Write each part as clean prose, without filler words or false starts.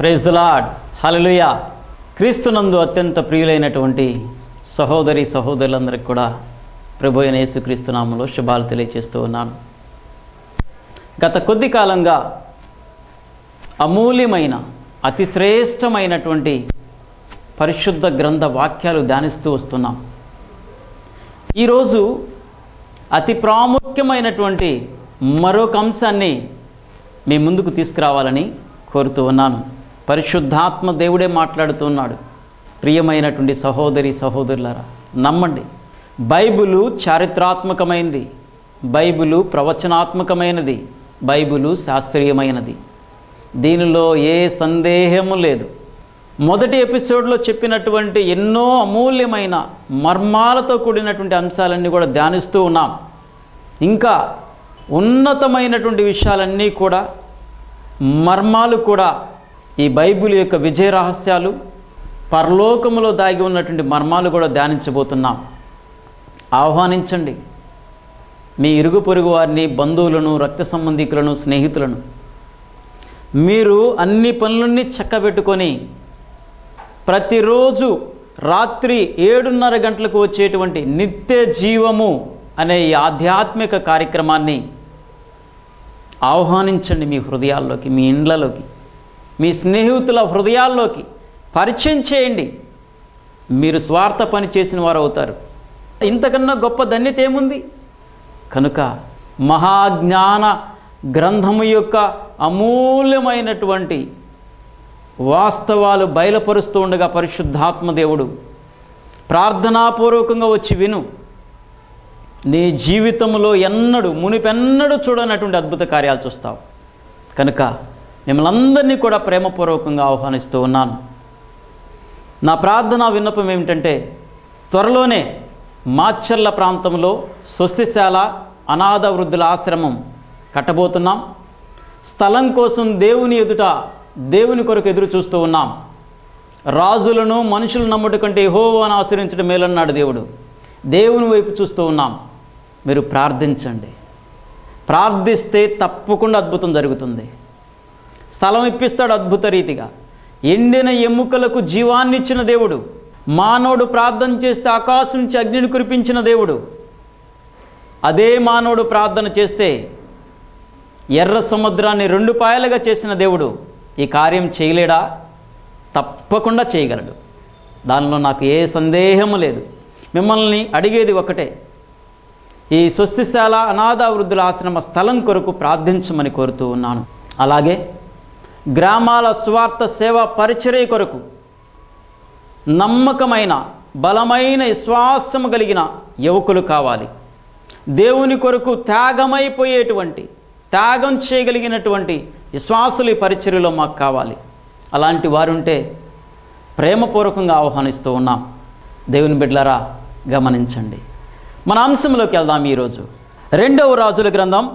Praise the lord. హల్లెలూయా. క్రీస్తునందు అత్యంత ప్రియులైనటువంటి సహోదరి సహోదరులందరికీ కూడా ప్రభు అయిన యేసుక్రీస్తు నామములో శుభాలు తెలియజేస్తూ ఉన్నాను. గత కొద్ది కాలంగా అమూల్యమైన అతి శ్రేష్టమైనటువంటి పరిశుద్ధ గ్రంథ వాక్యాలు ధ్యానిస్తూ వస్తున్నాం. ఈరోజు అతి ప్రాముఖ్యమైనటువంటి మరొక అంశాన్ని మీ ముందుకు తీసుకురావాలని కోరుతూ ఉన్నాను. పరిశుద్ధాత్మ దేవుడే మాట్లాడుతూ ఉన్నాడు. ప్రియమైనటువంటి సహోదరి సహోదరులారా, నమ్మండి, బైబిలు చారిత్రాత్మకమైనది, బైబిలు ప్రవచనాత్మకమైనది, బైబిలు శాస్త్రీయమైనది. దీనిలో ఏ సందేహము లేదు. మొదటి ఎపిసోడ్లో చెప్పినటువంటి ఎన్నో అమూల్యమైన మర్మాలతో కూడినటువంటి అంశాలన్నీ కూడా ధ్యానిస్తూ ఉన్నాం. ఇంకా ఉన్నతమైనటువంటి విషయాలన్నీ కూడా, మర్మాలు కూడా, ఈ బైబిల్ యొక్క విజయ రహస్యాలు, పరలోకములో దాగి ఉన్నటువంటి మర్మాలు కూడా ధ్యానించబోతున్నాం. ఆహ్వానించండి మీ ఇరుగు పొరుగు వారిని, బంధువులను, రక్త సంబంధికులను, స్నేహితులను. మీరు అన్ని పనులన్నీ చక్కబెట్టుకొని ప్రతిరోజు రాత్రి 7:30 గంటలకు వచ్చేటువంటి నిత్య జీవము అనే ఈ ఆధ్యాత్మిక కార్యక్రమాన్ని ఆహ్వానించండి. మీ హృదయాల్లోకి, మీ ఇండ్లలోకి, మీ స్నేహితుల హృదయాల్లోకి పరిచయం చేయండి. మీరు స్వార్థ పని చేసిన వారు అవుతారు. ఇంతకన్నా గొప్ప ధన్యత ఏముంది? కనుక మహాజ్ఞాన గ్రంథము యొక్క అమూల్యమైనటువంటి వాస్తవాలు బయలుపరుస్తూ ఉండగా పరిశుద్ధాత్మ దేవుడు ప్రార్థనాపూర్వకంగా వచ్చి విను. నీ జీవితంలో మునిపెన్నడూ చూడనటువంటి అద్భుత కార్యాలు చూస్తావు. కనుక మిమ్మల్ని అందరినీ కూడా ప్రేమపూర్వకంగా ఆహ్వానిస్తూ ఉన్నాను. నా ప్రార్థనా విన్నపం ఏమిటంటే, త్వరలోనే మాచర్ల ప్రాంతంలో స్వస్తిశాల అనాథ వృద్ధుల ఆశ్రమం కట్టబోతున్నాం. స్థలం కోసం దేవుని కొరకు ఎదురు చూస్తూ ఉన్నాం. రాజులను మనుషులు నమ్ముట కంటే యెహోవాను ఆశ్రయించడం మేలన్నాడు దేవుడు. దేవుని వైపు చూస్తూ ఉన్నాం. మీరు ప్రార్థించండి. ప్రార్థిస్తే తప్పకుండా అద్భుతం జరుగుతుంది. స్థలం ఇప్పిస్తాడు అద్భుత రీతిగా. ఎండిన ఎముకలకు జీవాన్ని ఇచ్చిన దేవుడు. మానవుడు ప్రార్థన చేస్తే ఆకాశం నుంచి అగ్నిని కురిపించిన దేవుడు. అదే మానవుడు ప్రార్థన చేస్తే ఎర్ర సముద్రాన్ని 2 పాయలుగా చేసిన దేవుడు ఈ కార్యం చేయలేడా? తప్పకుండా చేయగలడు. దానిలో నాకు ఏ సందేహము లేదు. మిమ్మల్ని అడిగేది ఒకటే, ఈ స్వస్తిశాల అనాథ వృద్ధుల ఆశ్రమ స్థలం కొరకు ప్రార్థించమని కోరుతూ ఉన్నాను. అలాగే గ్రామాల స్వార్థ సేవా పరిచర్య కొరకు నమ్మకమైన, బలమైన, విశ్వాసము కలిగిన యువకులు కావాలి. దేవుని కొరకు త్యాగం చేయగలిగినటువంటి విశ్వాసులు ఈ పరిచర్యలో మాకు కావాలి. అలాంటి వారుంటే ప్రేమపూర్వకంగా ఆహ్వానిస్తూ ఉన్నాం. దేవుని బిడ్డలారా, గమనించండి. మన అంశంలోకి వెళ్దాం. ఈరోజు 2వ రాజుల గ్రంథం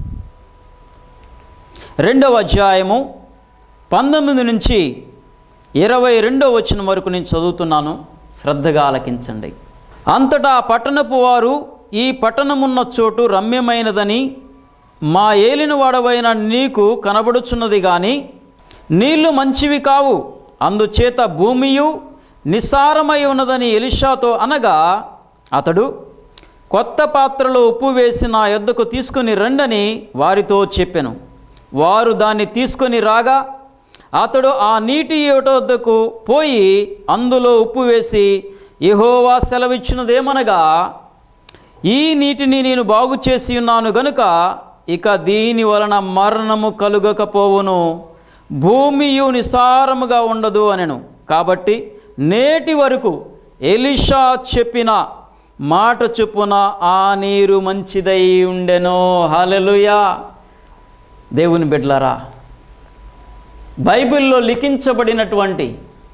2వ అధ్యాయము 19 నుంచి 22వ వచనం వరకు నేను చదువుతున్నాను. శ్రద్ధగా ఆలకించండి. అంతటా పట్టణపు వారు, ఈ పట్టణమున్న చోటు రమ్యమైనదని మా ఏలినవాడవైన నీకు కనబడుచున్నది గాని నీళ్లు మంచివి కావు, అందుచేత భూమియు నిస్సారమై ఉన్నదని ఎలీషాతో అనగా, అతడు కొత్త పాత్రలో ఉప్పు వేసి నా యొద్దకు తీసుకుని రండని వారితో చెప్పెను. వారు దాన్ని తీసుకొని రాగా అతడు ఆ నీటి ఊట వద్దకు పోయి అందులో ఉప్పు వేసి, యెహోవా సెలవిచ్చినదేమనగా, ఈ నీటిని నేను బాగు చేసి ఉన్నాను గనుక ఇక దీని వలన మరణము కలుగకపోవును, భూమియు నిస్సారముగా ఉండదు అనెను. కాబట్టి నేటి వరకు ఎలీషా చెప్పిన మాట చొప్పున ఆ నీరు మంచిదై ఉండెను. హల్లెలూయా. దేవుని బిడ్డలారా, బైబిల్లో లిఖించబడినటువంటి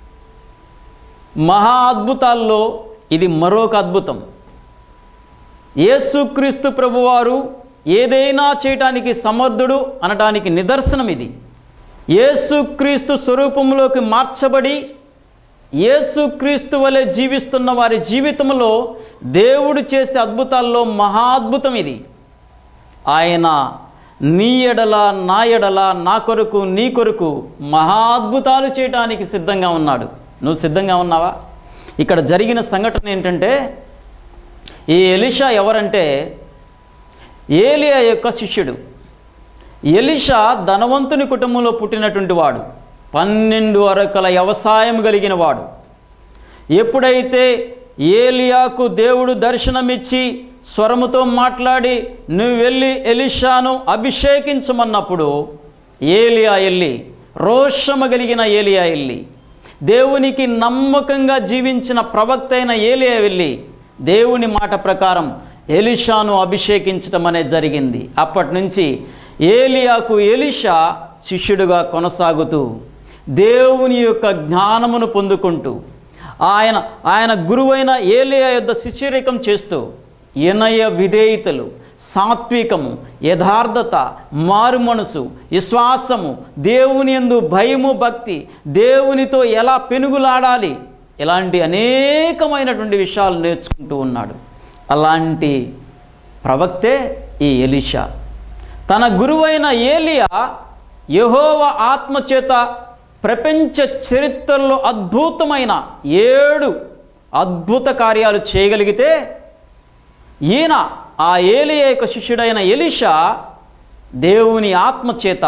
మహా అద్భుతాల్లో ఇది మరొక అద్భుతం. యేసుక్రీస్తు ప్రభువారు ఏదైనా చేయటానికి సమర్థుడు అనటానికి నిదర్శనం ఇది. యేసుక్రీస్తు స్వరూపంలోకి మార్చబడి యేసుక్రీస్తు వలె జీవిస్తున్న వారి జీవితంలో దేవుడు చేసే అద్భుతాల్లో మహా అద్భుతం ఇది. ఆయన నీ ఎడల నా ఎడల నా కొరకు నీ కొరకు మహా అద్భుతాలు చేయడానికి సిద్ధంగా ఉన్నాడు. నువ్వు సిద్ధంగా ఉన్నావా? ఇక్కడ జరిగిన సంఘటన ఏంటంటే, ఈ ఎలీషా ఎవరంటే ఏలియా యొక్క శిష్యుడు. ఎలీషా ధనవంతుని కుటుంబంలో పుట్టినటువంటి వాడు, 12 అరకల వ్యవసాయం కలిగిన వాడు. ఎప్పుడైతే ఏలియాకు దేవుడు దర్శనమిచ్చి స్వరముతో మాట్లాడి నువ్వు వెళ్ళి ఎలీషాను అభిషేకించమన్నప్పుడు ఏలియా వెళ్ళి, రోషము కలిగిన ఏలియా వెళ్ళి, దేవునికి నమ్మకంగా జీవించిన ప్రవక్త అయిన ఏలియా వెళ్ళి దేవుని మాట ప్రకారం ఎలీషాను అభిషేకించడం అనేది జరిగింది. అప్పటి నుంచి ఏలియాకు ఎలీషా శిష్యుడుగా కొనసాగుతూ దేవుని యొక్క జ్ఞానమును పొందుకుంటూ ఆయన గురువైన ఏలియా యొద్ద శిష్యరికం చేస్తూ వినయ విధేయతలు, సాత్వికము, యథార్థత, మారు మనసు, విశ్వాసము, దేవుని యందు భయము, భక్తి, దేవునితో ఎలా పెనుగులాడాలి, ఇలాంటి అనేకమైనటువంటి విషయాలు నేర్చుకుంటూ ఉన్నాడు. అలాంటి ప్రవక్తే ఈ ఎలీషా. తన గురువైన ఏలియా యెహోవా ఆత్మచేత ప్రపంచ చరిత్రలో అద్భుతమైన 7 అద్భుత కార్యాలు చేయగలిగితే, ఈయన ఆ ఏలియా యొక్క శిష్యుడైన ఎలీషా దేవుని ఆత్మచేత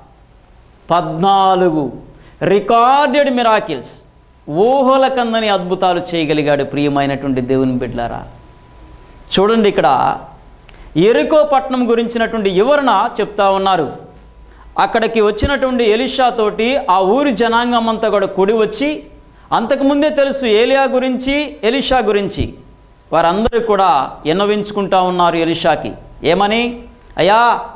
14 రికార్డెడ్ మిరాకిల్స్, ఊహల కందని అద్భుతాలు చేయగలిగాడు. ప్రియమైనటువంటి దేవుని బిడ్డలారా, చూడండి, ఇక్కడ యెరికో పట్టణం గురించినటువంటి వివరణ చెప్తా ఉన్నారు. అక్కడికి వచ్చినటువంటి ఎలీషా తోటి ఆ ఊరి జనాంగం అంతా కూడా కూడి వచ్చి, అంతకుముందే తెలుసు ఏలియా గురించి, ఎలీషా గురించి, వారందరూ కూడా విన్నవించుకుంటా ఉన్నారు ఎలీషాకి. ఏమని? అయ్యా,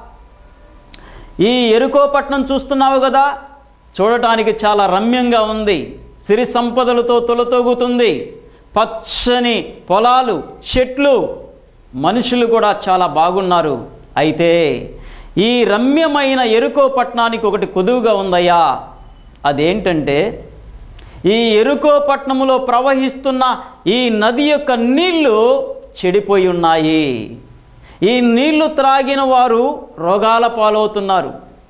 ఈ యెరికో పట్టణం చూస్తున్నావు కదా, చూడటానికి చాలా రమ్యంగా ఉంది, సిరి సంపదలతో తొలతూగుతుంది, పచ్చని పొలాలు, చెట్లు, మనుషులు కూడా చాలా బాగున్నారు. అయితే ఈ రమ్యమైన యెరికో పట్టణానికి ఒకటి కొదువుగా ఉందయ్యా. అదేంటంటే, ఈ యెరికో పట్టణంలో ప్రవహిస్తున్న ఈ నది యొక్క నీళ్లు చెడిపోయి ఉన్నాయి. ఈ నీళ్లు త్రాగిన వారు రోగాల పాలవుతున్నారు,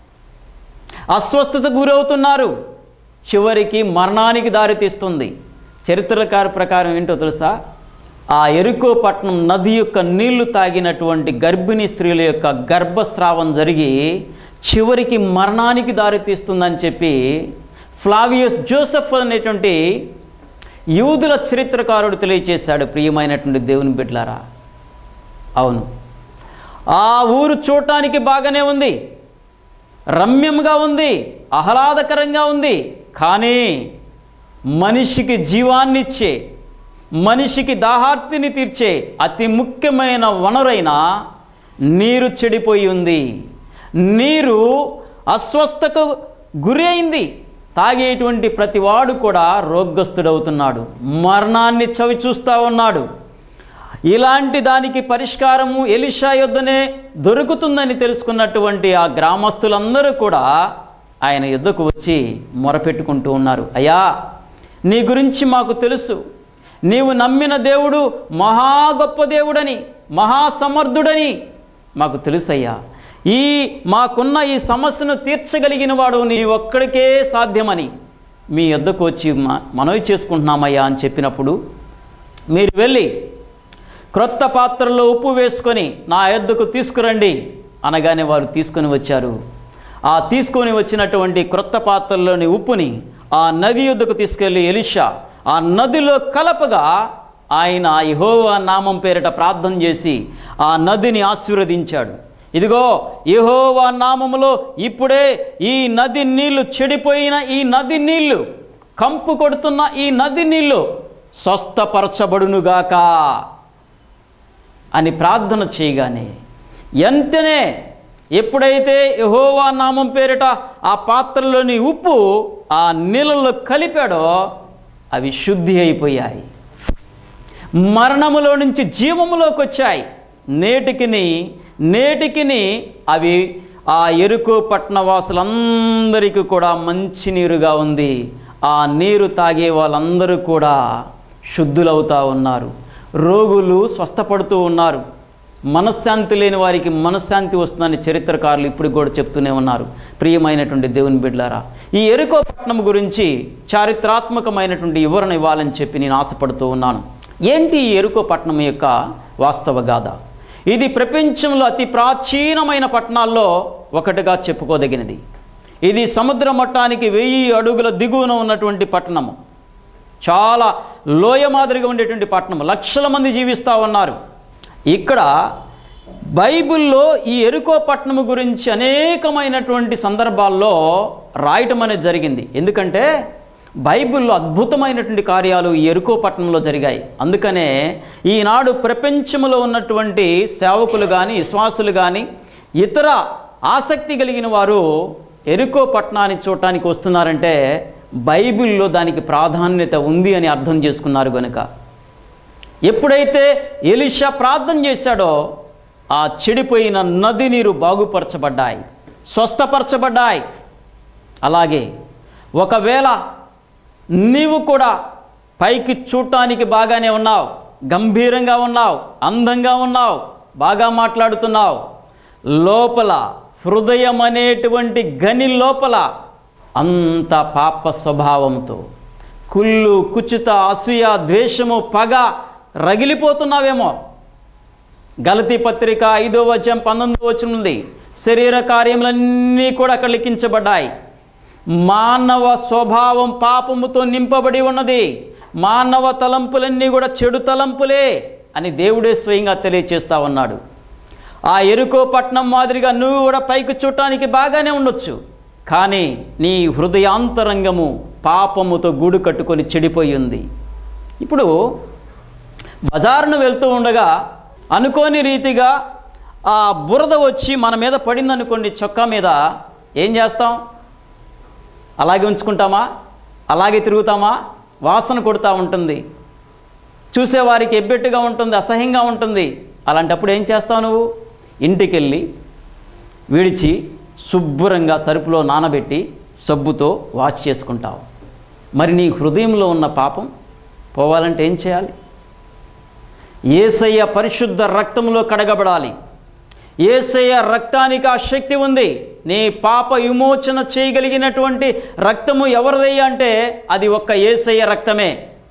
అస్వస్థతకు గురవుతున్నారు, చివరికి మరణానికి దారితీస్తుంది. చరిత్రకారు ప్రకారం ఏంటో తెలుసా? ఆ యెరికో పట్టణం నది యొక్క నీళ్లు తాగినటువంటి గర్భిణీ స్త్రీల యొక్క గర్భస్రావం జరిగి చివరికి మరణానికి దారితీస్తుందని చెప్పి ఫ్లావియస్ జోసెఫ్ అనేటువంటి యూదుల చరిత్రకారుడు తెలియచేశాడు. ప్రియమైనటువంటి దేవుని బిడ్డలారా, అవును, ఆ ఊరు చూడటానికి బాగానే ఉంది, రమ్యంగా ఉంది, ఆహ్లాదకరంగా ఉంది. కానీ మనిషికి జీవాన్నిచ్చే, మనిషికి దాహార్తిని తీర్చే అతి ముఖ్యమైన వనరైన నీరు చెడిపోయి ఉంది. నీరు అస్వస్థకు గురి అయింది. తాగేటువంటి ప్రతివాడు కూడా రోగస్తుడవుతున్నాడు, మరణాన్ని చవి చూస్తూ ఉన్నాడు. ఇలాంటి దానికి పరిష్కారము ఎలీషా యొద్దనే దొరుకుతుందని తెలుసుకున్నటువంటి ఆ గ్రామస్తులందరూ కూడా ఆయన యొద్దకు వచ్చి మొరపెట్టుకుంటూ ఉన్నారు. అయ్యా, నీ గురించి మాకు తెలుసు, నీవు నమ్మిన దేవుడు మహా గొప్ప దేవుడని, మహాసమర్థుడని మాకు తెలుసయ్యా. మాకున్న ఈ సమస్యను తీర్చగలిగిన వాడు నీ ఒక్కడికే సాధ్యమని మీ యొద్దకు వచ్చి మనవి చేసుకుంటున్నామయ్యా అని చెప్పినప్పుడు, మీరు వెళ్ళి క్రొత్త పాత్రలో ఉప్పు వేసుకొని నా యొద్దకు తీసుకురండి అనగానే వారు తీసుకొని వచ్చారు. ఆ తీసుకొని వచ్చినటువంటి క్రొత్త పాత్రలోని ఉప్పుని ఆ నది యొద్దకు తీసుకెళ్ళి ఎలీషా ఆ నదిలో కలపగా ఆయన యెహోవా నామం పేరిట ప్రార్థన చేసి ఆ నదిని ఆశీర్వదించాడు. ఇదిగో, యెహోవా నామములో ఇప్పుడే ఈ నది నీళ్లు, చెడిపోయిన ఈ నది నీళ్లు, కంపు కొడుతున్న ఈ నది నీళ్లు స్వస్థపరచబడునుగాక అని ప్రార్థన చేయగానే వెంటనే ఎప్పుడైతే యెహోవా నామం పేరిట ఆ పాత్రలోని ఉప్పు ఆ నీళ్ళలో కలిపాడో అవి శుద్ధి అయిపోయాయి, మరణములో నుంచి జీవములోకి వచ్చాయి. నేటికిని అవి ఆ యెరికో పట్టణ వాసులందరికీ కూడా మంచినీరుగా ఉంది. ఆ నీరు తాగే వాళ్ళందరూ కూడా శుద్ధులవుతూ ఉన్నారు, రోగులు స్వస్థపడుతూ ఉన్నారు, మనశ్శాంతి లేని వారికి మనశ్శాంతి వస్తుందని చరిత్రకారులు ఇప్పుడు కూడా చెప్తూనే ఉన్నారు. ప్రియమైనటువంటి దేవుని బిడ్డలారా, ఈ యెరికో పట్టణం గురించి చారిత్రాత్మకమైనటువంటి వివరణ ఇవ్వాలని చెప్పి నేను ఆశపడుతూ ఉన్నాను. ఏంటి ఈ యెరికో పట్టణం యొక్క వాస్తవ గాథ? ఇది ప్రపంచంలో అతి ప్రాచీనమైన పట్టణాల్లో ఒకటిగా చెప్పుకోదగినది. ఇది సముద్ర మట్టానికి 1000 అడుగుల దిగువన ఉన్నటువంటి పట్టణము. చాలా లోయ మాదిరిగా ఉండేటువంటి పట్టణం. లక్షల మంది జీవిస్తూ ఉన్నారు. ఇక్కడ బైబిల్లో ఈ యెరికో పట్టణం గురించి అనేకమైనటువంటి సందర్భాల్లో రాయటం అనేది జరిగింది. ఎందుకంటే బైబిల్లో అద్భుతమైనటువంటి కార్యాలు ఈ యెరికో పట్టణంలో జరిగాయి. అందుకనే ఈనాడు ప్రపంచంలో ఉన్నటువంటి సేవకులు కానీ విశ్వాసులు కానీ ఇతర ఆసక్తి కలిగిన వారు యెరికో పట్టణాన్ని చూడటానికి వస్తున్నారంటే బైబిల్లో దానికి ప్రాధాన్యత ఉంది అని అర్థం చేసుకున్నారు గనుక. ఎప్పుడైతే ఎలీషా ప్రార్థన చేశాడో ఆ చెడిపోయిన నది నీరు బాగుపరచబడ్డాయి, స్వస్థపరచబడ్డాయి. అలాగే ఒకవేళ నీవు కూడా పైకి చూడటానికి బాగానే ఉన్నావు, గంభీరంగా ఉన్నావు, అందంగా ఉన్నావు, బాగా మాట్లాడుతున్నావు, లోపల హృదయం అనేటువంటి గని లోపల అంత పాప స్వభావంతో కుళ్ళు, కుచిత, అసూయ, ద్వేషము, పగ రగిలిపోతున్నావేమో. గలతీ పత్రిక 5వ అధ్యాయం 19వ వచనం ఉంది. శరీర కార్యములన్నీ కూడా అక్కడ లిఖించబడ్డాయి. మానవ స్వభావం పాపముతో నింపబడి ఉన్నది. మానవ తలంపులన్నీ కూడా చెడు తలంపులే అని దేవుడే స్వయంగా తెలియచేస్తా ఉన్నాడు. ఆ యెరికో పట్టణం మాదిరిగా నువ్వు కూడా పైకి చూడటానికి బాగానే ఉండొచ్చు, కానీ నీ హృదయాంతరంగము పాపముతో గూడు కట్టుకొని చెడిపోయి ఉంది. ఇప్పుడు బజారును వెళ్తూ ఉండగా అనుకోని రీతిగా ఆ బురద వచ్చి మన మీద పడిందనుకోండి, చొక్కా మీద, ఏం చేస్తాం? అలాగే ఉంచుకుంటామా? అలాగే తిరుగుతామా? వాసన కొడుతూ ఉంటుంది, చూసేవారికి ఎబ్బెట్టుగా ఉంటుంది, అసహ్యంగా ఉంటుంది. అలాంటప్పుడు ఏం చేస్తావు? నువ్వు ఇంటికి వెళ్ళి విడిచి శుభ్రంగా సరుపులో నానబెట్టి సబ్బుతో వాష్ చేసుకుంటావు. మరి నీ హృదయంలో ఉన్న పాపం పోవాలంటే ఏం చేయాలి? యేసయ్య పరిశుద్ధ రక్తంలో కడగబడాలి. యేసయ్య రక్తానికి ఆ శక్తి ఉంది. నీ పాప విమోచన చేయగలిగినటువంటి రక్తము ఎవరిదయ్యా అంటే అది ఒక్క యేసయ్య రక్తమే.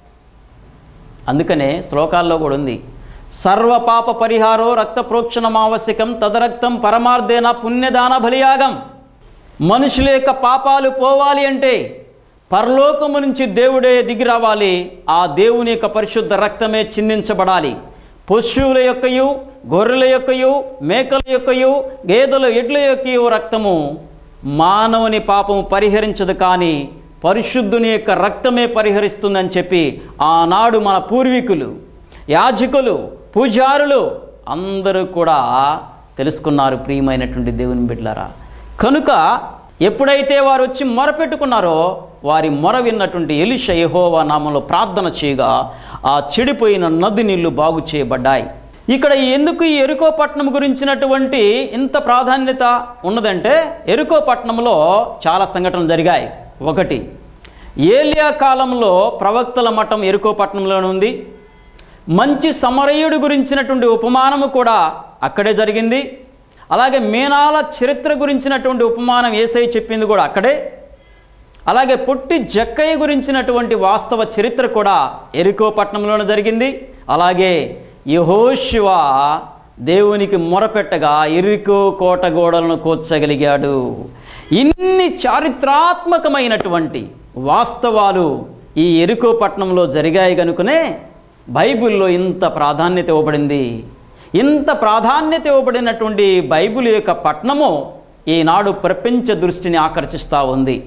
అందుకనే శ్లోకాల్లో కూడా ఉంది, సర్వ పాప పరిహారో రక్త ప్రోక్షణమావశ్యకం తదరక్తం పరమార్థేన పుణ్యదాన బలియాగం. మనుషుల యొక్క పాపాలు పోవాలి అంటే పరలోకము నుంచి దేవుడే దిగి రావాలి. ఆ దేవుని యొక్క పరిశుద్ధ రక్తమే చిందించబడాలి. పశువుల యొక్కయు, గొర్రెల యొక్కయు, మేకల యొక్కయు, గేదెల, ఎడ్ల యొక్కయు రక్తము మానవుని పాపము పరిహరించదు, కానీ పరిశుద్ధుని యొక్క రక్తమే పరిహరిస్తుందని చెప్పి ఆనాడు మన పూర్వీకులు, యాజకులు, పూజారులు అందరూ కూడా తెలుసుకున్నారు. ప్రియమైనటువంటి దేవుని బిడ్డలారా, కనుక ఎప్పుడైతే వారు వచ్చి మొరపెట్టుకున్నారో వారి మొర విన్నటువంటి ఎలీషా యెహోవా నామంలో ప్రార్థన చేయగా ఆ చెడిపోయిన నది నీళ్లు బాగు చేయబడ్డాయి. ఇక్కడ ఎందుకు ఈ యెరికో పట్టణం గురించినటువంటి ఇంత ప్రాధాన్యత ఉన్నదంటే, యెరికో పట్టణంలో చాలా సంఘటనలు జరిగాయి. ఒకటి, ఏలియా కాలంలో ప్రవక్తల మఠం యెరికో పట్టణంలోనే ఉంది. మంచి సమరయుడు గురించినటువంటి ఉపమానము కూడా అక్కడే జరిగింది. అలాగే మీనాల చరిత్ర గురించినటువంటి ఉపమానం యేసయ్య చెప్పింది కూడా అక్కడే. అలాగే పొట్టి జక్కయ్య గురించినటువంటి వాస్తవ చరిత్ర కూడా యెరికో పట్టణంలోనే జరిగింది. అలాగే యెహోషువ దేవునికి మొరపెట్టగా యెరికో కోట గోడలను కూర్చగలిగాడు. ఇన్ని చారిత్రాత్మకమైనటువంటి వాస్తవాలు ఈ యెరికో పట్టణంలో జరిగాయి కనుకనే బైబిల్లో ఇంత ప్రాధాన్యత ఇవ్వబడింది. ఇంత ప్రాధాన్యత ఇవ్వబడినటువంటి బైబిల్ యొక్క పట్టణము ఈనాడు ప్రపంచ దృష్టిని ఆకర్షిస్తూ ఉంది.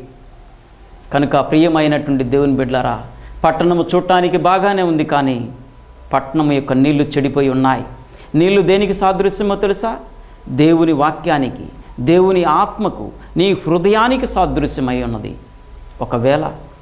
కనుక ప్రియమైనటువంటి దేవుని బిడ్డలారా, పట్టణము చూడటానికి బాగానే ఉంది, కానీ పట్టణము యొక్క నీళ్లు చెడిపోయి ఉన్నాయి. నీళ్లు దేనికి సాదృశ్యమో తెలుసా? దేవుని వాక్యానికి, దేవుని ఆత్మకు, నీ హృదయానికి సాదృశ్యమై ఉన్నది. ఒకవేళ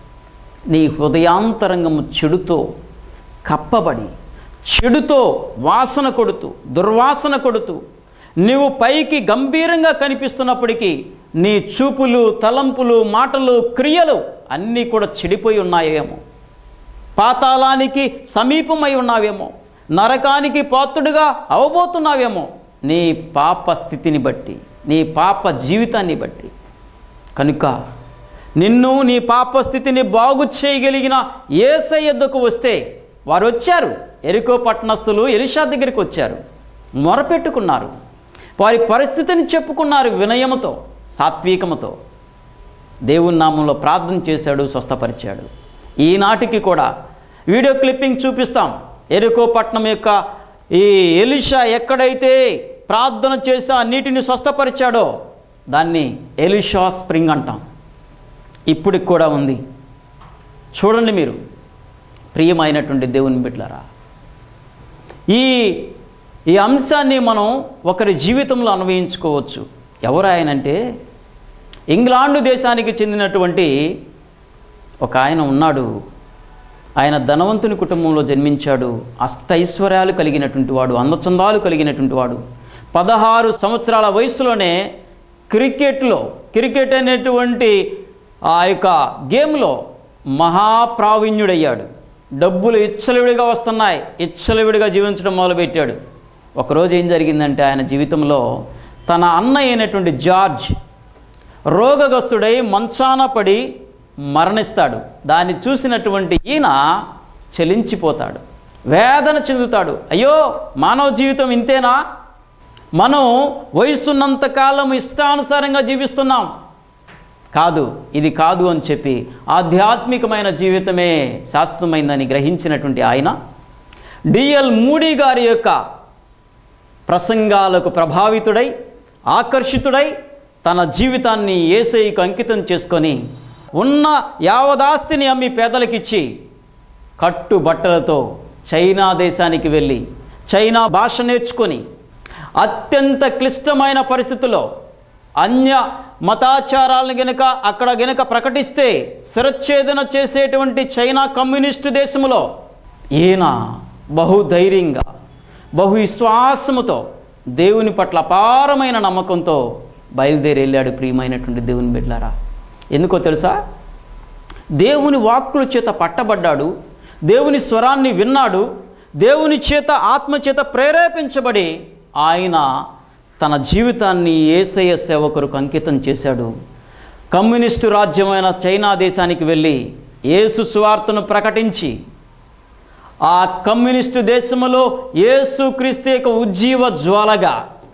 నీ హృదయాంతరంగము చెడుతో కప్పబడి, చెడుతో వాసన కొడుతూ, దుర్వాసన కొడుతూ, నీవు పైకి గంభీరంగా కనిపిస్తున్నప్పటికీ నీ చూపులు, తలంపులు, మాటలు, క్రియలు అన్నీ కూడా చెడిపోయి ఉన్నాయేమో, పాతాళానికి సమీపమై ఉన్నావేమో, నరకానికి పాత్రుడిగా అవబోతున్నావేమో నీ పాప స్థితిని బట్టి, నీ పాప జీవితాన్ని బట్టి. కనుక నిన్ను నీ పాప స్థితిని బాగు చేయగలిగిన యేసయ్య యొద్దకు వస్తే, వారు వచ్చారు, ఎరికో పట్టణస్థులు ఎలీషా దగ్గరికి వచ్చారు, మొరపెట్టుకున్నారు, వారి పరిస్థితిని చెప్పుకున్నారు, వినయముతో సాత్వికముతో. దేవుని నామంలో ప్రార్థన చేశాడు, స్వస్థపరిచాడు. ఈనాటికి కూడా వీడియో క్లిప్పింగ్ చూపిస్తాం. ఎరికో పట్టణం యొక్క ఈ ఎలీషా ఎక్కడైతే ప్రార్థన చేసి ఆ నీటిని స్వస్థపరిచాడో దాన్ని ఎలీషా స్ప్రింగ్ అంటాం. ఇప్పటికి కూడా ఉంది. చూడండి మీరు ప్రియమైనటువంటి దేవుని బిడ్డలారా, ఈ అంశాన్ని మనం ఒకరి జీవితంలో అన్వయించుకోవచ్చు. ఎవరు ఆయనంటే ఇంగ్లాండు దేశానికి చెందినటువంటి ఒక ఆయన ఉన్నాడు. ఆయన ధనవంతుని కుటుంబంలో జన్మించాడు. అష్టైశ్వర్యాలు కలిగినటువంటి వాడు, అందచందాలు కలిగినటువంటి వాడు. 16 సంవత్సరాల వయసులోనే క్రికెట్ అనేటువంటి ఆ యొక్క గేమ్లో మహాప్రావీణ్యుడయ్యాడు. డబ్బులు ఇచ్చలవిడిగా వస్తున్నాయి, ఇచ్చలవిడిగా జీవించడం మొదలుపెట్టాడు. ఒకరోజు ఏం జరిగిందంటే ఆయన జీవితంలో తన అన్న అయినటువంటి జార్జ్ రోగగ్రస్తుడై మంచాన పడి మరణిస్తాడు. దాన్ని చూసినటువంటి ఈయన చలించిపోతాడు, వేదన చెందుతాడు. అయ్యో, మానవ జీవితం ఇంతేనా? మనం వయసున్నంతకాలం ఇష్టానుసారంగా జీవిస్తున్నాం. కాదు, ఇది కాదు అని చెప్పి ఆధ్యాత్మికమైన జీవితమే శాశ్వతమైందని గ్రహించినటువంటి ఆయన డిఎల్ మూడీ గారి యొక్క ప్రసంగాలకు ప్రభావితుడై, ఆకర్షితుడై తన జీవితాన్ని యేసయ్యకు అంకితం చేసుకొని ఉన్న యావదాస్తిని అమ్మి పేదలకిచ్చి కట్టుబట్టలతో చైనా దేశానికి వెళ్ళి చైనా భాష నేర్చుకొని అత్యంత క్లిష్టమైన పరిస్థితుల్లో అన్య మతాచారాలను గనక ప్రకటిస్తే శిరచ్ఛేదన చేసేటువంటి చైనా కమ్యూనిస్టు దేశంలో ఈయన బహుధైర్యంగా, బహు విశ్వాసముతో, దేవుని పట్ల అపారమైన నమ్మకంతో బయలుదేరి వెళ్ళాడు. ప్రియమైనటువంటి దేవుని బిడ్డలారా, ఎందుకో తెలుసా? దేవుని వాక్కుల చేత పట్టబడ్డాడు, దేవుని స్వరాన్ని విన్నాడు, దేవుని చేత ఆత్మచేత ప్రేరేపించబడి ఆయన తన జీవితాన్ని యేసయ్య సేవ కొరకు అంకితం చేశాడు. కమ్యూనిస్టు రాజ్యమైన చైనా దేశానికి వెళ్ళి యేసు సువార్తను ప్రకటించి ఆ కమ్యూనిస్టు దేశంలో యేసుక్రీస్తు యొక్క ఉజ్జీవ జ్వాలగా,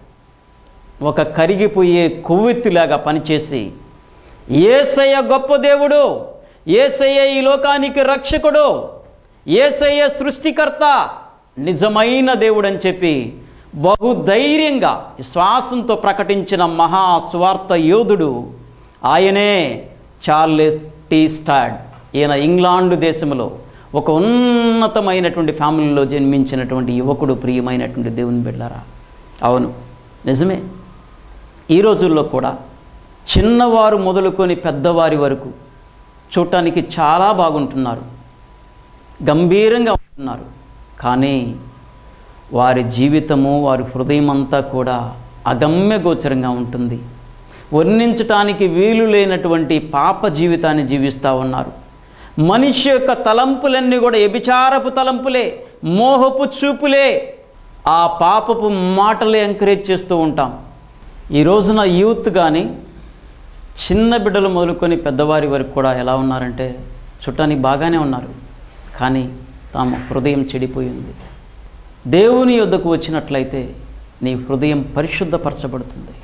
ఒక కరిగిపోయే కొవ్వెత్తిలాగా పనిచేసి యేసయ్య గొప్ప దేవుడు, యేసయ్య ఈ లోకానికి రక్షకుడు, యేసయ్య సృష్టికర్త, నిజమైన దేవుడు అని చెప్పి బహుధైర్యంగా విశ్వాసంతో ప్రకటించిన మహా స్వార్థ యోధుడు ఆయనే చార్లెస్ టీ స్టాడ్. ఈయన ఇంగ్లాండు దేశంలో ఒక ఉన్నతమైనటువంటి ఫ్యామిలీలో జన్మించినటువంటి యువకుడు. ప్రియమైనటువంటి దేవుని బిడ్డలారా, అవును, నిజమే. ఈ రోజుల్లో కూడా చిన్నవారు మొదలుకొని పెద్దవారి వరకు చూడటానికి చాలా బాగుంటున్నారు, గంభీరంగా ఉంటున్నారు. కానీ వారి జీవితము, వారి హృదయం అంతా కూడా అగమ్య గోచరంగా ఉంటుంది. వర్ణించటానికి వీలు లేనటువంటి పాప జీవితాన్ని జీవిస్తూ ఉన్నారు. మనిషి యొక్క తలంపులన్నీ కూడా వ్యభిచారపు తలంపులే, మోహపు చూపులే, ఆ పాపపు మాటలే ఎంకరేజ్ చేస్తూ ఉంటాం. ఈ రోజున యూత్ కానీ చిన్న బిడ్డలు మొదలుకొని పెద్దవారి వరకు కూడా ఎలా ఉన్నారంటే చుట్టానికి బాగానే ఉన్నారు, కానీ తమ హృదయం చెడిపోయింది. దేవుని యొద్దకు వచ్చినట్లయితే నీ హృదయం పరిశుద్ధపరచబడుతుంది,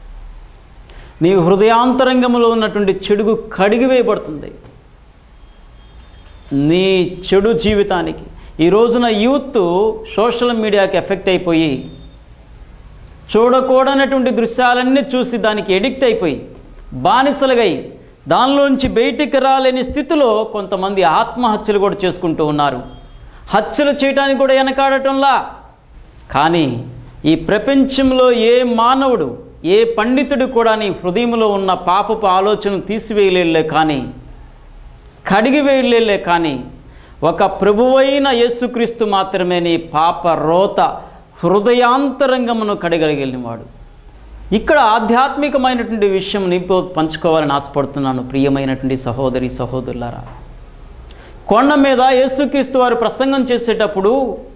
నీ హృదయాంతరంగంలో ఉన్నటువంటి చెడుగు కడిగివేయబడుతుంది. నీ చెడు జీవితానికి ఈ రోజున యూత్ సోషల్ మీడియాకి ఎఫెక్ట్ అయిపోయి చూడకూడనటువంటి దృశ్యాలన్నీ చూసి దానికి ఎడిక్ట్ అయిపోయి బానిసలుగై దానిలోంచి బయటికి రాలేని స్థితిలో కొంతమంది ఆత్మహత్యలు కూడా చేసుకుంటూ ఉన్నారు. హత్యలు చేయడానికి కూడా వెనకాడటంలా. కానీ ఈ ప్రపంచంలో ఏ మానవుడు, ఏ పండితుడు కూడా నీ హృదయంలో ఉన్న పాపపు ఆలోచనను తీసివేయలేలే, కానీ కడిగివేయలేలే. కానీ ఒక ప్రభువైన యేసుక్రీస్తు మాత్రమే నీ పాప రోత హృదయాంతరంగమును కడగలిగినవాడు. ఇక్కడ ఆధ్యాత్మికమైనటువంటి విషయం నీతో పంచుకోవాలని ఆశపడుతున్నాను. ప్రియమైనటువంటి సహోదరి సహోదరులారా, కొండ మీద యేసుక్రీస్తు వారు ప్రసంగం చేసేటప్పుడు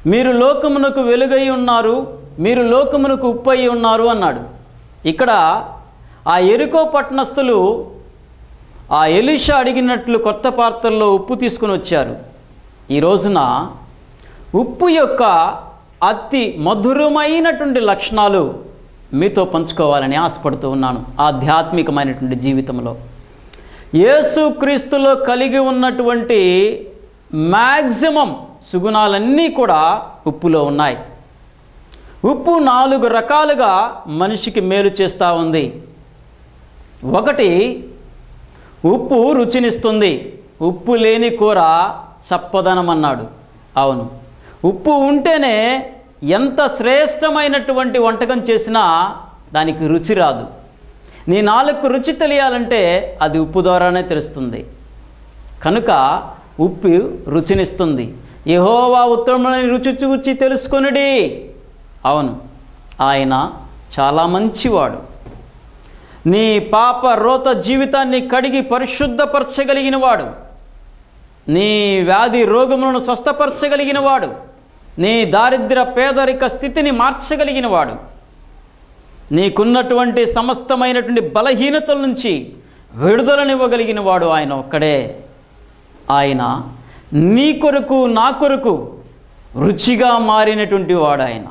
మీరు లోకమునకు వెలుగై ఉన్నారు, మీరు లోకమునకు ఉప్పు అయి ఉన్నారు అన్నాడు. ఇక్కడ ఆ యెరికో పట్టణస్థులు ఆ ఎలీషా అడిగినట్లు కొత్త పాత్రల్లో ఉప్పు తీసుకుని వచ్చారు. ఈ రోజున ఉప్పు యొక్క అతి మధురమైనటువంటి లక్షణాలు మీతో పంచుకోవాలని ఆశపడుతూ ఉన్నాను. ఆధ్యాత్మికమైనటువంటి జీవితంలో యేసుక్రీస్తులో కలిగి ఉన్నటువంటి మ్యాక్సిమం సుగుణాలన్నీ కూడా ఉప్పులో ఉన్నాయి. ఉప్పు 4 రకాలుగా మనిషికి మేలు చేస్తూ ఉంది. ఒకటి, ఉప్పు రుచినిస్తుంది. ఉప్పు లేని కూర చప్పదనం అన్నాడు. అవును, ఉప్పు ఉంటేనే ఎంత శ్రేష్టమైనటువంటి వంటకం చేసినా దానికి రుచి రాదు. నీ నాలుగు రుచి తెలియాలంటే అది ఉప్పు ద్వారానే తెలుస్తుంది. కనుక ఉప్పు రుచినిస్తుంది. యెహోవా ఉత్తమమైన రుచి చూచి తెలుసుకొనుడి. అవును, ఆయన చాలా మంచివాడు. నీ పాప రోత జీవితాన్ని కడిగి పరిశుద్ధపరచగలిగిన వాడు, నీ వ్యాధి రోగములను స్వస్థపరచగలిగిన వాడు, నీ దారిద్ర్య పేదరిక స్థితిని మార్చగలిగిన వాడు, నీకున్నటువంటి సమస్తమైనటువంటి బలహీనతల నుంచి విడుదలనివ్వగలిగిన వాడు ఆయన ఒక్కడే. ఆయన నీ కొరకు నా కొరకు రుచిగా మారినటువంటి వాడు ఆయన.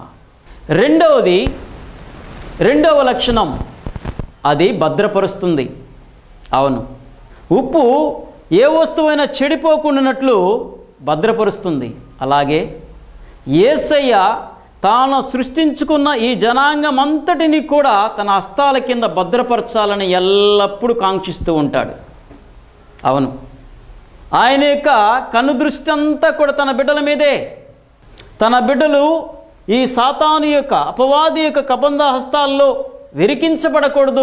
రెండవ లక్షణం, అది భద్రపరుస్తుంది. అవును, ఉప్పు ఏ వస్తువైనా చెడిపోకుండానట్లు భద్రపరుస్తుంది. అలాగే యేసయ్య తాను సృష్టించుకున్న ఈ జనాంగం అంతటిని కూడా తన హస్తాల కింద భద్రపరచాలని ఎల్లప్పుడూ కాంక్షిస్తూ ఉంటాడు. అవును, ఆయన యొక్క కనుదృష్టి అంతా కూడా తన బిడ్డల మీదే. తన బిడ్డలు ఈ సాతాను యొక్క అపవాది యొక్క కబంధ హస్తాల్లో విరికించబడకూడదు,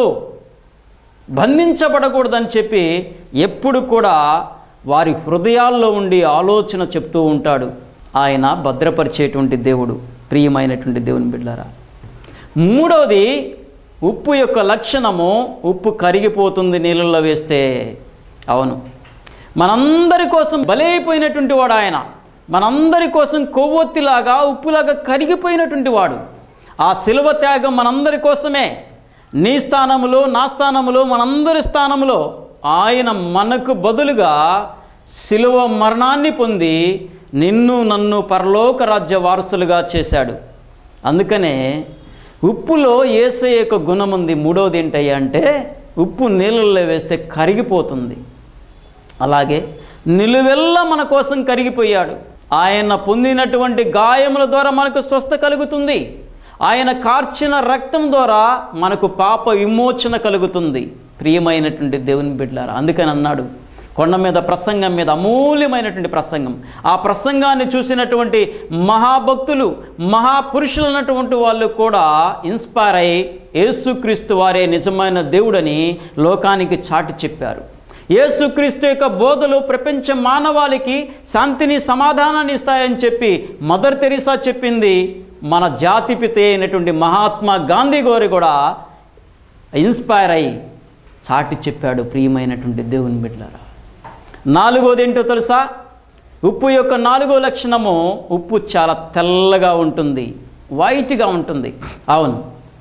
బంధించబడకూడదని చెప్పి ఎప్పుడు కూడా వారి హృదయాల్లో ఉండి ఆలోచన చెప్తూ ఉంటాడు. ఆయన భద్రపరిచేటువంటి దేవుడు. ప్రియమైనటువంటి దేవుని బిడ్డలారా, మూడవది, ఉప్పు యొక్క లక్షణము, ఉప్పు కరిగిపోతుంది నీళ్ళల్లో వేస్తే. అవును, మనందరి కోసం బలైపోయినటువంటి వాడు ఆయన. మనందరి కోసం కొవ్వొత్తిలాగా ఉప్పులాగా కరిగిపోయినటువంటి వాడు. ఆ శిలువ త్యాగం మనందరి కోసమే. నీ స్థానములో, నా స్థానములో, మనందరి స్థానములో ఆయన మనకు బదులుగా శిలువ మరణాన్ని పొంది నిన్ను నన్ను పరలోక రాజ్య వారసులుగా చేశాడు. అందుకనే ఉప్పులో యేసయ్య యొక్క గుణం ఉంది. మూడవది ఏంటయ్యా అంటే, ఉప్పు నీళ్ళల్లో వేస్తే కరిగిపోతుంది. అలాగే నిలువెల్లా మన కోసం కరిగిపోయాడు. ఆయన పొందినటువంటి గాయముల ద్వారా మనకు స్వస్థ కలుగుతుంది. ఆయన కార్చిన రక్తం ద్వారా మనకు పాప విమోచన కలుగుతుంది. ప్రియమైనటువంటి దేవుని బిడ్డలారా, అందుకని అన్నాడు, కొండ మీద ప్రసంగం మీద అమూల్యమైనటువంటి ప్రసంగం. ఆ ప్రసంగాన్ని చూసినటువంటి మహాభక్తులు, మహాపురుషులు అన్నటువంటి వాళ్ళు కూడా ఇన్స్పైర్ అయ్యి యేసుక్రీస్తు వారే నిజమైన దేవుడని లోకానికి చాటి చెప్పారు. యేసుక్రీస్తు యొక్క బోధలు ప్రపంచ మానవాళికి శాంతిని, సమాధానాన్ని ఇస్తాయని చెప్పి మదర్ తెరీసా చెప్పింది. మన జాతిపిత అయినటువంటి మహాత్మా గాంధీ గారు కూడా ఇన్స్పైర్ అయ్యి చాటి చెప్పాడు. ప్రియమైనటువంటి దేవుని బిడ్డలారా, నాలుగోది ఏంటో తెలుసా? ఉప్పు యొక్క 4వ లక్షణము, ఉప్పు చాలా తెల్లగా ఉంటుంది, వైట్గా ఉంటుంది. అవును,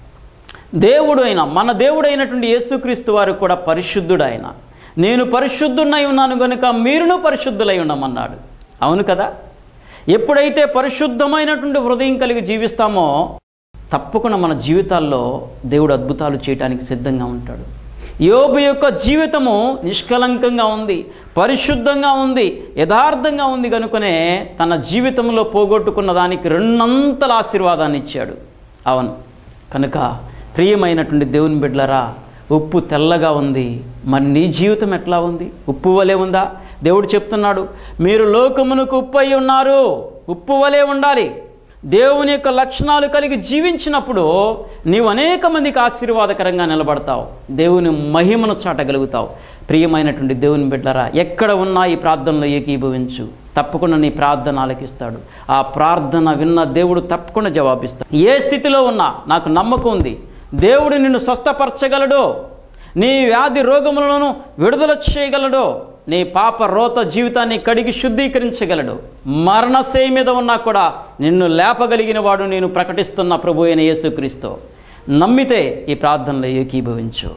మన దేవుడైనటువంటి యేసుక్రీస్తు వారు కూడా పరిశుద్ధుడు. ఆయన నేను పరిశుద్ధుడై ఉన్నాను కనుక మీరును పరిశుద్ధులై ఉండమన్నాడు. అవును కదా? ఎప్పుడైతే పరిశుద్ధమైనటువంటి హృదయం కలిగి జీవిస్తామో తప్పకుండా మన జీవితాల్లో దేవుడు అద్భుతాలు చేయడానికి సిద్ధంగా ఉంటాడు. యోబు యొక్క జీవితము నిష్కలంకంగా ఉంది, పరిశుద్ధంగా ఉంది, యథార్థంగా ఉంది కనుకనే తన జీవితంలో పోగొట్టుకున్న దానికి 2 అంతల ఆశీర్వాదాన్ని ఇచ్చాడు. అవును, కనుక ప్రియమైనటువంటి దేవుని బిడ్డలారా, ఉప్పు తెల్లగా ఉంది. మరి నీ జీవితం ఎట్లా ఉంది? ఉప్పు వలె ఉందా? దేవుడు చెప్తున్నాడు, మీరు లోకమునకు ఉప్పు అయి ఉన్నారు. ఉప్పు వలె ఉండాలి. దేవుని యొక్క లక్షణాలు కలిగి జీవించినప్పుడు నీవు అనేక మందికి ఆశీర్వాదకరంగా నిలబడతావు, దేవుని మహిమను చాటగలుగుతావు. ప్రియమైనటువంటి దేవుని బిడ్డలారా, ఎక్కడ ఉన్నా ఈ ప్రార్థనలో ఏకీభవించు. తప్పకుండా నీ ప్రార్థన ఆలకిస్తాడు. ఆ ప్రార్థన విన్న దేవుడు తప్పకుండా జవాబిస్తాడు. ఏ స్థితిలో ఉన్నా నాకు నమ్మకం ఉంది, దేవుడు నిన్ను స్వస్థపరచగలడు, నీ వ్యాధి రోగములను విడుదల చేయగలడు. నీ పాప రోత జీవితాన్ని కడిగి శుద్ధీకరించగలడు. మరణశయ్య మీద ఉన్నా కూడా నిన్ను లేపగలిగిన వాడు నేను ప్రకటిస్తున్న ప్రభు అయిన యేసుక్రీస్తు. నమ్మితే ఈ ప్రార్థనలో ఏకీభవించు.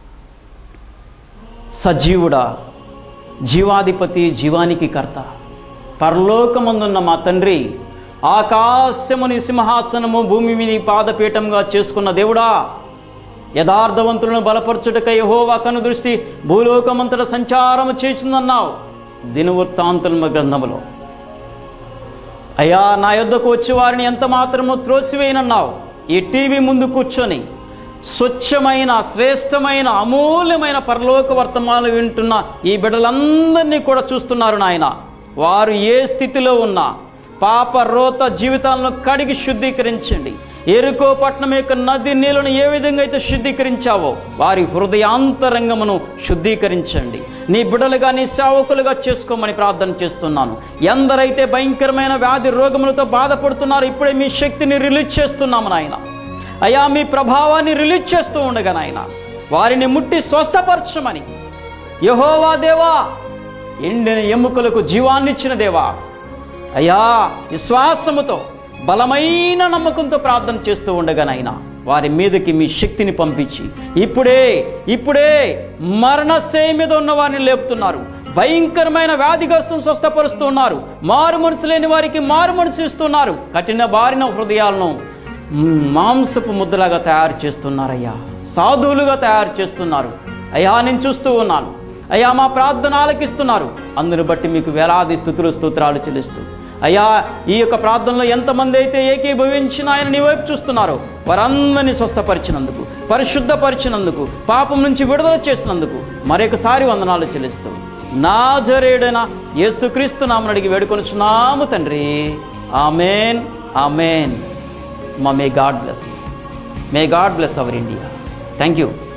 సజీవుడా, జీవాధిపతి, జీవానికి కర్త, పరలోకమందున్న మా తండ్రి, ఆకాశముని సింహాసనము, భూమిని నీ పాదపీఠంగా చేసుకున్న దేవుడా, యథార్థవంతులను బలపరచుటకై యెహోవా కనుదృష్టి భూలోకమంతట సంచారము చేయుచుందన్నావు దినవృత్తాంతముల గ్రంథములో. అయ్యా, నా యొద్దకు వచ్చి వారిని ఎంత మాత్రము త్రోసివేయనన్నావు. ఈ టీవీ ముందు కూర్చొని స్వచ్ఛమైన, శ్రేష్టమైన, అమూల్యమైన పరలోక వర్తమానాలు వింటున్న ఈ బిడ్డలందరినీ కూడా చూస్తున్నారు నాయన. వారు ఏ స్థితిలో ఉన్నా పాప రోత జీవితాలను కడిగి శుద్ధీకరించండి. ఎరుకో పట్టణం యొక్క నది నీళ్లను ఏ విధంగా అయితే శుద్ధీకరించావో వారి హృదయాంతరంగమును శుద్ధీకరించండి. నీ బిడ్డలుగా, నీ సేవకులుగా చేసుకోమని ప్రార్థన చేస్తున్నాను. ఎందరైతే భయంకరమైన వ్యాధి రోగములతో బాధపడుతున్నారో ఇప్పుడే మీ శక్తిని రిలీజ్ చేస్తున్నాము నాయన. అయ్యా, మీ ప్రభావాన్ని రిలీజ్ చేస్తూ ఉండగా నాయన వారిని ముట్టి స్వస్థపరచమని. యెహోవా దేవా, ఎండిన ఎముకలకు జీవాన్నిచ్చిన దేవా, అయ్యా, విశ్వాసముతో బలమైన నమ్మకంతో ప్రార్థన చేస్తూ ఉండగానైనా వారి మీదకి మీ శక్తిని పంపించి ఇప్పుడే మరణశయ్య మీద ఉన్న వారిని లేపుతున్నారు. భయంకరమైన వ్యాధిగ్రస్తులను స్వస్థపరుస్తూ ఉన్నారు. మారు మనసు లేని వారికి మారు మనసు ఇస్తున్నారు. కఠిన బారిన హృదయాలను మాంసపు ముద్దలాగా తయారు చేస్తున్నారయ్యా. సాధువులుగా తయారు చేస్తున్నారు అయ్యా. నేను చూస్తూ ఉన్నాను అయ్యా. మా ప్రార్థన ఆలకిస్తున్నారు. అందుని బట్టి మీకు వేలాది స్తుతులు స్తోత్రాలు చెల్లిస్తూ అయ్యా, ఈ యొక్క ప్రార్థనలో ఎంతమంది అయితే ఏకీభవించిన ఆయన నీ వైపు చూస్తున్నారో వారందరినీ స్వస్థపరిచినందుకు, పరిశుద్ధపరిచినందుకు, పాపం నుంచి విడుదల చేసినందుకు మరొకసారి వందనాలు చెల్లిస్తూ నాజరేయుడైన యేసుక్రీస్తు నామమున అడిగి వేడుకొనుచున్నాము తండ్రి. Amen, amen. May God bless you. May God bless our India. Thank you.